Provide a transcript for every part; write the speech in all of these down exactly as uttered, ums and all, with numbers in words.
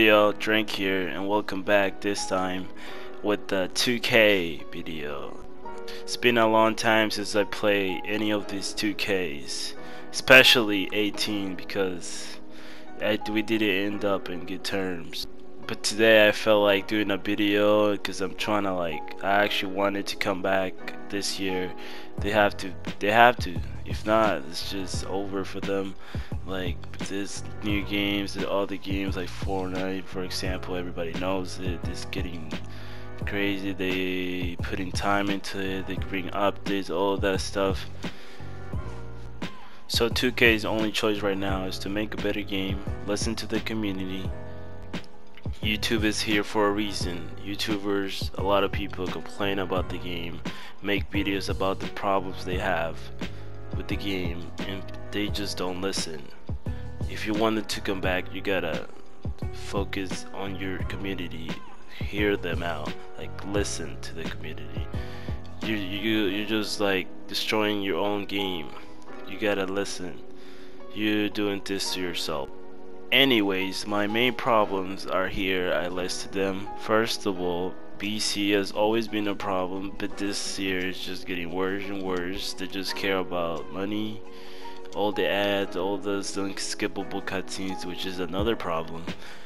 y'all, Drink here, and welcome back this time with the two K video. It's been a long time since I played any of these two Ks, especially eighteen, because I, we didn't end up in good terms. But today I felt like doing a video because I'm trying to like, I actually wanted to come back this year. They have to, they have to. If not, it's just over for them. Like this new games, all the games like Fortnite, for example, everybody knows it. It's getting crazy. They putting time into it. They bring updates, all that stuff. So two K's only choice right now is to make a better game, listen to the community. YouTube is here for a reason. YouTubers, a lot of people complain about the game, make videos about the problems they have with the game, and they just don't listen. If you wanted to come back, you gotta focus on your community, hear them out, like listen to the community. You you you're just like destroying your own game. You gotta listen. You're doing this to yourself. Anyways, my main problems are here. I listed them. First of all, B C has always been a problem, but this year is just getting worse and worse. They just care about money, all the ads, all those unskippable cutscenes, which is another problem.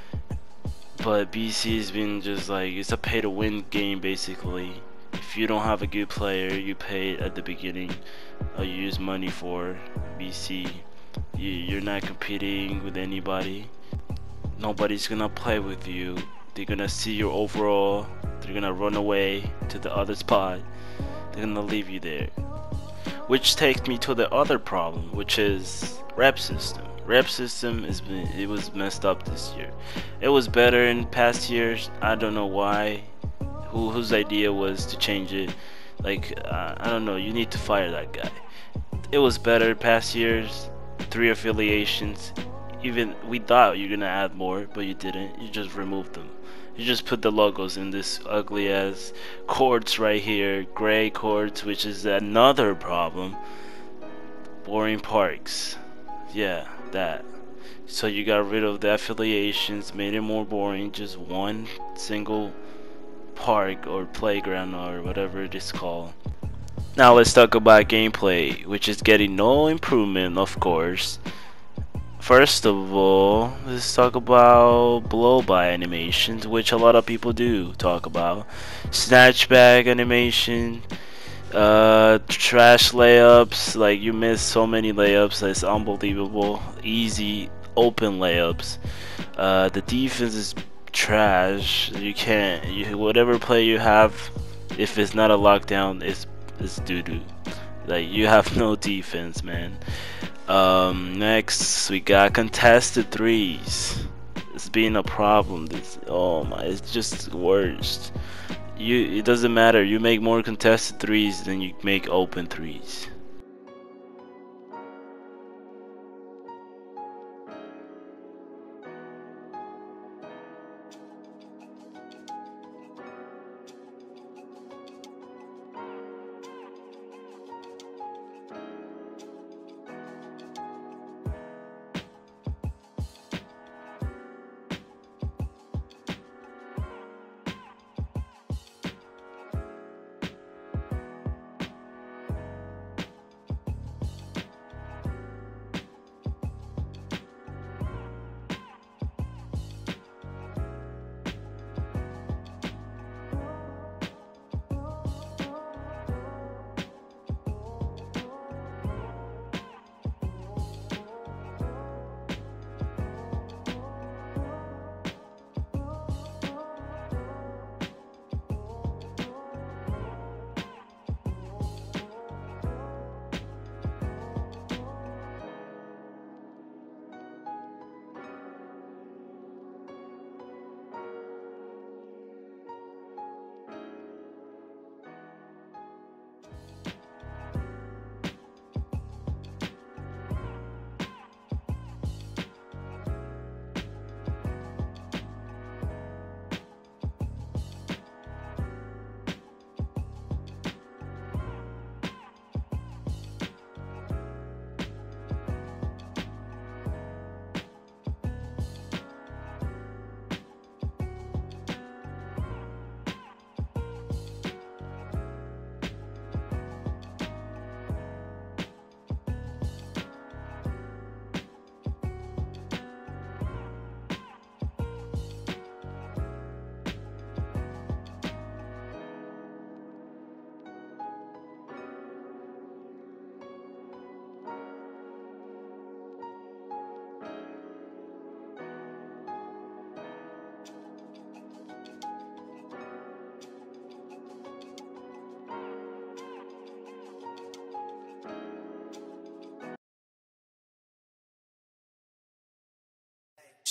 But B C has been just like, it's a pay to win game basically. If you don't have a good player, you pay at the beginning, or you use money for B C. You, you're not competing with anybody. Nobody's gonna play with you. They're gonna see your overall. They're gonna run away to the other spot. They're gonna leave you there. Which takes me to the other problem, which is rep system. Rep system is it was messed up this year. It was better in past years. I don't know why. Who whose idea was to change it? Like uh, I don't know. You need to fire that guy. It was better past years. Three affiliations. Even we thought you're gonna add more, but you didn't. You just removed them. You just put the logos in this ugly ass courts right here, gray courts, which is another problem. Boring parks. Yeah, that. So you got rid of the affiliations, made it more boring. Just one single park or playground or whatever it is called. Now let's talk about gameplay, which is getting no improvement, of course. First of all, let's talk about blow-by animations, which a lot of people do talk about. Snatchback animation, uh, trash layups, like you miss so many layups, that's unbelievable. Easy, open layups. Uh, the defense is trash. You can't, you, whatever play you have, if it's not a lockdown, it's it's doo-doo. Like you have no defense, man. Um, next we got contested threes. It's been a problem. This oh my, it's just worst. You it doesn't matter. You make more contested threes than you make open threes.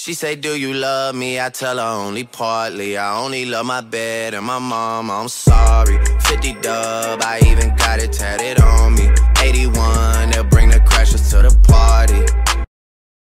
She say, do you love me? I tell her only partly. I only love my bed and my mom, I'm sorry. fifty dub, I even got it tatted